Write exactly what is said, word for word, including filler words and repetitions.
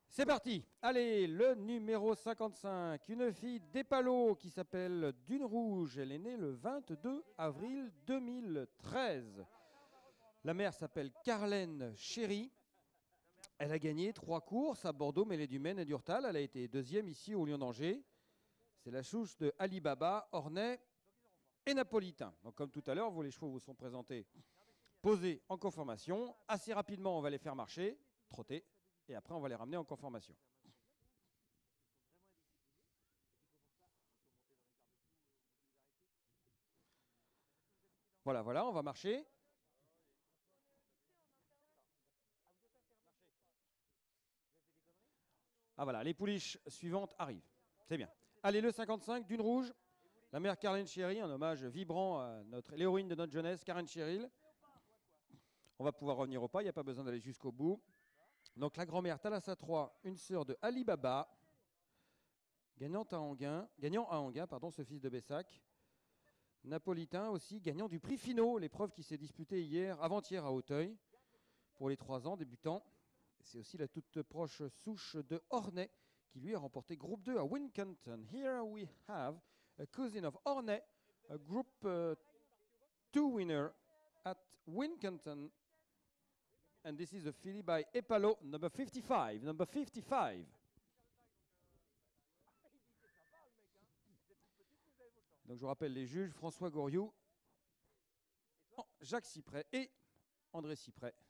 C'est parti. Allez, le numéro cinquante-cinq, une fille d'Épalo qui s'appelle Dune Rouge. Elle est née le vingt-deux avril deux mille treize. La mère s'appelle Carlène Chéry. Elle a gagné trois courses à Bordeaux, Mêlée du Maine et d'Urtal. Elle a été deuxième ici au Lion d'Angers. C'est la chouche de Alibaba, Ornay et Napolitain. Donc comme tout à l'heure, vous les chevaux vous sont présentés, posés en conformation. Assez rapidement, on va les faire marcher, trotter. Et après, on va les ramener en conformation. Voilà, voilà, on va marcher. Ah voilà, les pouliches suivantes arrivent. C'est bien. Allez, le cinquante-cinq, Dune Rouge. La mère Carlène Chéry, un hommage vibrant à notre l'héroïne de notre jeunesse, Karen Cheryl. On va pouvoir revenir au pas, il n'y a pas besoin d'aller jusqu'au bout. Donc la grand-mère Thalassa trois, une sœur de Alibaba, gagnant à Anguin, gagnant à Anguin, pardon, ce fils de Bessac. Napolitain aussi, gagnant du prix Finot, l'épreuve qui s'est disputée hier, avant-hier à Auteuil, pour les trois ans débutants. C'est aussi la toute proche souche de Ornay, qui lui a remporté groupe deux à Wincanton. Here we have a cousin of Ornay, a group uh, two winner at Wincanton. And this is a filly by Epalo, number fifty-five. Number fifty-five. Donc je vous rappelle les juges, François Goriou, Jacques Cypret et André Cypret.